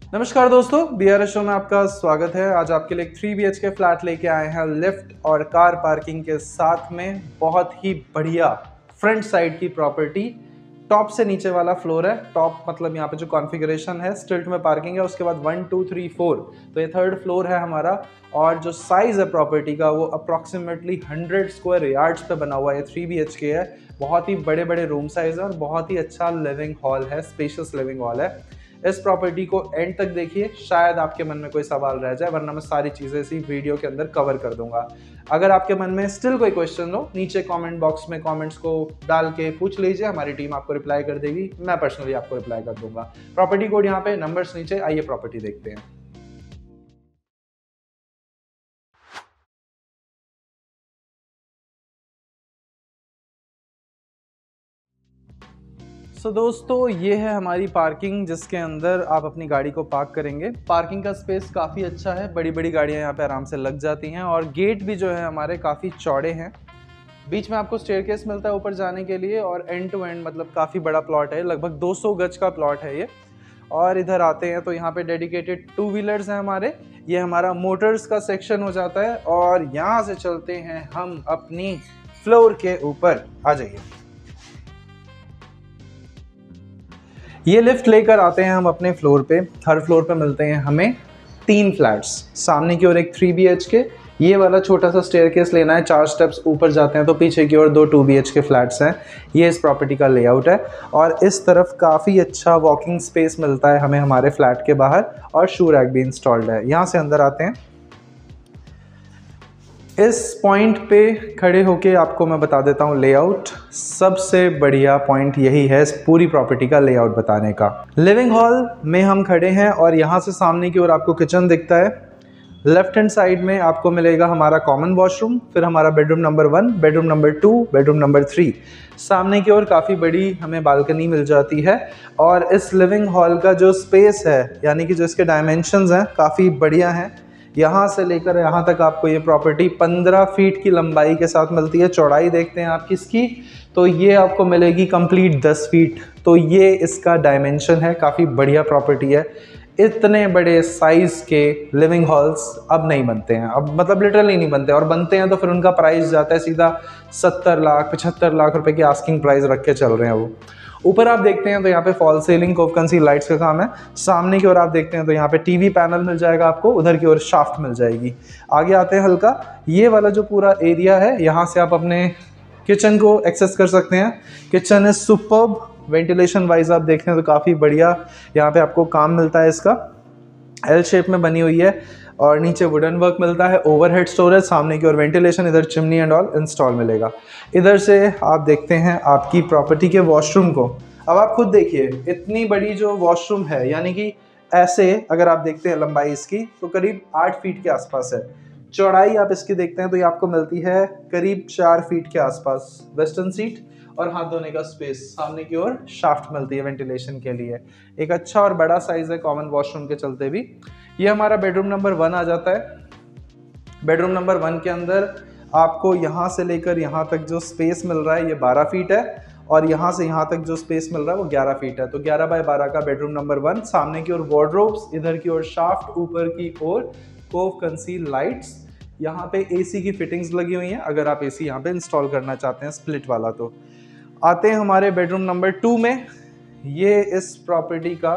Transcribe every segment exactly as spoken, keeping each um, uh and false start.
नमस्कार दोस्तों, B R S show में आपका स्वागत है। आज आपके लिए three B H K flat लेके आए हैं लिफ्ट और कार पार्किंग के साथ में। बहुत ही बढ़िया फ्रंट साइड की प्रॉपर्टी, टॉप से नीचे वाला फ्लोर है। टॉप मतलब यहाँ पे जो कॉन्फ़िगरेशन है, स्टिल्ट में पार्किंग है, उसके बाद वन टू थ्री फोर, तो ये थर्ड फ्लोर है हमारा। और जो साइज़ है प्रॉपर्टी का वो अप्रॉक्सीमेटली हंड्रेड स्क्वायर यार्ड्स पे बना हुआ है। थ्री बी एच के है, बहुत ही बड़े बड़े रूम साइज़ है और बहुत ही अच्छा लिविंग हॉल है, स्पेशियस लिविंग हॉल है। इस प्रॉपर्टी को एंड तक देखिए, शायद आपके मन में कोई सवाल रह जाए, वरना मैं सारी चीज़ें इसी वीडियो के अंदर कवर कर दूंगा। अगर आपके मन में स्टिल कोई क्वेश्चन हो, नीचे कमेंट बॉक्स में कमेंट्स को डाल के पूछ लीजिए, हमारी टीम आपको रिप्लाई कर देगी, मैं पर्सनली आपको रिप्लाई कर दूंगा। प्रॉपर्टी कोड यहाँ पे, नंबर्स नीचे, आइए प्रॉपर्टी देखते हैं। सो so, दोस्तों ये है हमारी पार्किंग, जिसके अंदर आप अपनी गाड़ी को पार्क करेंगे। पार्किंग का स्पेस काफ़ी अच्छा है, बड़ी बड़ी गाड़ियाँ यहाँ पे आराम से लग जाती हैं और गेट भी जो है हमारे काफ़ी चौड़े हैं। बीच में आपको स्टेयरकेस मिलता है ऊपर जाने के लिए और एंड टू एंड मतलब काफ़ी बड़ा प्लॉट है, लगभग दो सौ गज का प्लॉट है ये। और इधर आते हैं तो यहाँ पे डेडिकेटेड टू व्हीलर्स हैं हमारे, ये हमारा मोटर्स का सेक्शन हो जाता है। और यहाँ से चलते हैं हम अपनी फ्लोर के ऊपर, आ जाइए। ये लिफ्ट लेकर आते हैं हम अपने फ्लोर पे। थर्ड फ्लोर पे मिलते हैं हमें तीन फ्लैट्स, सामने की ओर एक थ्री बी एच के, ये वाला छोटा सा स्टेयरकेस लेना है, चार स्टेप्स ऊपर जाते हैं तो पीछे की ओर दो two B H K flats हैं। ये इस प्रॉपर्टी का लेआउट है और इस तरफ काफ़ी अच्छा वॉकिंग स्पेस मिलता है हमें हमारे फ्लैट के बाहर और शू रैक भी इंस्टॉल्ड है। यहाँ से अंदर आते हैं। इस पॉइंट पे खड़े होके आपको मैं बता देता हूँ लेआउट। सबसे बढ़िया पॉइंट यही है इस पूरी प्रॉपर्टी का लेआउट बताने का। लिविंग हॉल में हम खड़े हैं और यहाँ से सामने की ओर आपको किचन दिखता है। लेफ्ट हैंड साइड में आपको मिलेगा हमारा कॉमन वॉशरूम, फिर हमारा bedroom number one, bedroom number two, bedroom number three. सामने की ओर काफ़ी बड़ी हमें बालकनी मिल जाती है और इस लिविंग हॉल का जो स्पेस है, यानी कि जो इसके डायमेंशंस हैं, काफ़ी बढ़िया हैं। यहाँ से लेकर यहाँ तक आपको ये प्रॉपर्टी पंद्रह फीट की लंबाई के साथ मिलती है। चौड़ाई देखते हैं आप किसकी, तो ये आपको मिलेगी कंप्लीट दस फीट। तो ये इसका डायमेंशन है, काफ़ी बढ़िया प्रॉपर्टी है। इतने बड़े साइज़ के लिविंग हॉल्स अब नहीं बनते हैं, अब मतलब लिटरली नहीं बनते, और बनते हैं तो फिर उनका प्राइस जाता है सीधा सत्तर लाख पचहत्तर लाख रुपए की आस्किंग प्राइस रख के चल रहे हैं वो। ऊपर आप देखते हैं तो यहाँ पे फॉल सीलिंग कोवकंसी लाइट्स का काम है। सामने की ओर आप देखते हैं तो यहाँ पे टीवी पैनल मिल जाएगा आपको, उधर की ओर शाफ्ट मिल जाएगी। आगे आते हैं हल्का, ये वाला जो पूरा एरिया है, यहाँ से आप अपने किचन को एक्सेस कर सकते हैं। Kitchen is superb, ventilation wise आप देखते हैं तो काफ़ी बढ़िया यहाँ पे आपको काम मिलता है। इसका एल शेप में बनी हुई है और नीचे वुडन वर्क मिलता है। ओवरहेड स्टोरेज, सामने की ओर वेंटिलेशन, इधर चिमनी एंड ऑल इंस्टॉल मिलेगा। इधर से आप देखते हैं आपकी प्रॉपर्टी के वॉशरूम को। अब आप खुद देखिए, इतनी बड़ी जो वॉशरूम है, यानी कि ऐसे अगर आप देखते हैं लंबाई इसकी तो करीब आठ फीट के आसपास है। चौड़ाई आप इसकी देखते हैं तो ये आपको मिलती है करीब चार फीट के आसपास। वेस्टर्न सीट और हाथ धोने का स्पेस, सामने की ओर शाफ्ट मिलती है वेंटिलेशन के लिए। एक अच्छा और बड़ा साइज है कॉमन वॉशरूम के चलते भी। ये हमारा बेडरूम नंबर वन आ जाता है। बेडरूम नंबर वन के अंदर आपको यहाँ से लेकर यहाँ तक जो स्पेस मिल रहा है ये बारह फीट है और यहाँ से यहाँ तक जो स्पेस मिल रहा है वो ग्यारह फीट है। तो ग्यारह बाय बारह का बेडरूम नंबर वन। सामने की ओर वार्डरोब्स, इधर की ओर शाफ्ट, ऊपर की ओर कोव कंसील लाइट्स। यहाँ पे एसी की फिटिंग्स लगी हुई हैं, अगर आप एसी यहाँ पे इंस्टॉल करना चाहते हैं स्प्लिट वाला। तो आते हैं हमारे बेडरूम नंबर टू में। ये इस प्रॉपर्टी का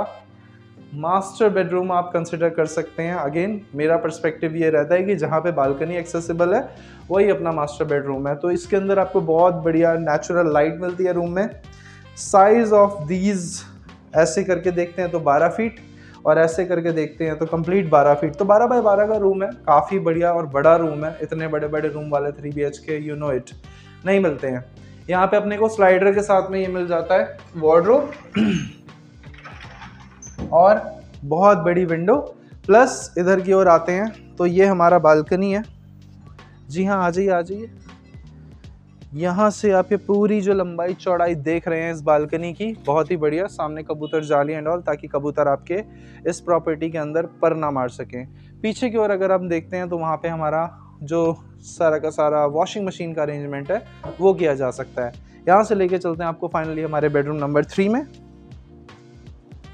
मास्टर बेडरूम आप कंसिडर कर सकते हैं। अगेन मेरा पर्सपेक्टिव ये रहता है कि जहाँ पे बालकनी एक्सेसिबल है वही अपना मास्टर बेडरूम है। तो इसके अंदर आपको बहुत बढ़िया नेचुरल लाइट मिलती है रूम में। साइज ऑफ दीज ऐसे करके देखते हैं तो बारह फीट और ऐसे करके देखते हैं तो कंप्लीट बारह फीट। तो बारह बाय बारह का रूम है, काफ़ी बढ़िया और बड़ा रूम है। इतने बड़े बड़े रूम वाले three B H K you know it नहीं मिलते हैं। यहाँ पे अपने को स्लाइडर के साथ में ये मिल जाता है वार्डरोब और बहुत बड़ी विंडो। प्लस इधर की ओर आते हैं तो ये हमारा बालकनी है। जी हाँ, आ जाइए आ जाइए। यहाँ से आप ये पूरी जो लंबाई चौड़ाई देख रहे हैं इस बालकनी की, बहुत ही बढ़िया। सामने कबूतर जाली एंड ऑल, ताकि कबूतर आपके इस प्रॉपर्टी के अंदर पर ना मार सकें। पीछे की ओर अगर आप देखते हैं तो वहाँ पे हमारा जो सारा का सारा वॉशिंग मशीन का अरेंजमेंट है वो किया जा सकता है। यहाँ से लेके चलते हैं आपको फाइनली हमारे बेडरूम नंबर थ्री में।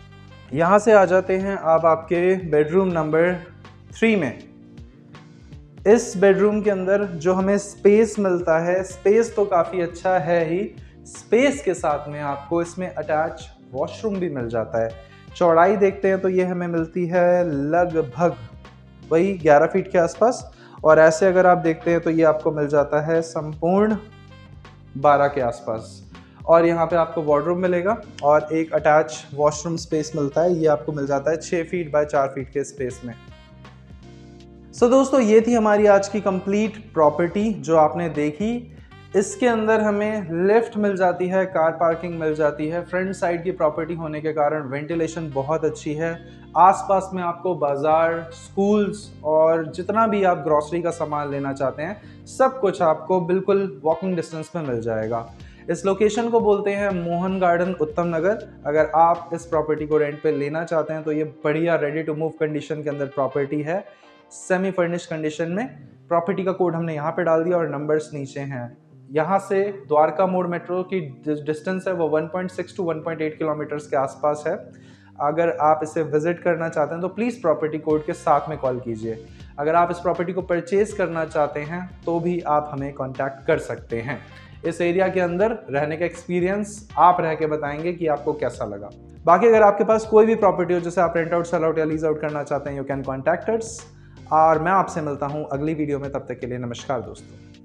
यहाँ से आ जाते हैं आप आपके बेडरूम नंबर थ्री में। इस बेडरूम के अंदर जो हमें स्पेस मिलता है, स्पेस तो काफ़ी अच्छा है ही, स्पेस के साथ में आपको इसमें अटैच वॉशरूम भी मिल जाता है। चौड़ाई देखते हैं तो ये हमें मिलती है लगभग वही ग्यारह फीट के आसपास, और ऐसे अगर आप देखते हैं तो ये आपको मिल जाता है संपूर्ण बारह के आसपास। और यहाँ पे आपको वार्डरोब मिलेगा और एक अटैच वॉशरूम स्पेस मिलता है, ये आपको मिल जाता है छः फीट बाय चार फीट के स्पेस में। सो so, दोस्तों ये थी हमारी आज की कंप्लीट प्रॉपर्टी जो आपने देखी। इसके अंदर हमें लिफ्ट मिल जाती है, कार पार्किंग मिल जाती है, फ्रंट साइड की प्रॉपर्टी होने के कारण वेंटिलेशन बहुत अच्छी है। आसपास में आपको बाजार, स्कूल्स और जितना भी आप ग्रॉसरी का सामान लेना चाहते हैं सब कुछ आपको बिल्कुल वॉकिंग डिस्टेंस में मिल जाएगा। इस लोकेशन को बोलते हैं मोहन गार्डन, उत्तम नगर। अगर आप इस प्रॉपर्टी को रेंट पे लेना चाहते हैं तो ये बढ़िया रेडी टू मूव कंडीशन के अंदर प्रॉपर्टी है, सेमी फर्निश्ड कंडीशन में। प्रॉपर्टी का कोड हमने यहाँ पे डाल दिया और नंबर्स नीचे हैं। यहाँ से द्वारका मोड़ मेट्रो की डिस्टेंस है वो one point six to one point eight kilometres के आसपास है। अगर आप इसे विजिट करना चाहते हैं तो प्लीज़ प्रॉपर्टी कोड के साथ में कॉल कीजिए। अगर आप इस प्रॉपर्टी को परचेज करना चाहते हैं तो भी आप हमें कॉन्टैक्ट कर सकते हैं। इस एरिया के अंदर रहने का एक्सपीरियंस आप रह के बताएंगे कि आपको कैसा लगा। बाकी अगर आपके पास कोई भी प्रॉपर्टी हो जैसे आप रेंट आउट, सेल आउट या लीज आउट करना चाहते हैं, यू कैन कॉन्टैक्ट अस। और मैं आपसे मिलता हूँ अगली वीडियो में, तब तक के लिए नमस्कार दोस्तों।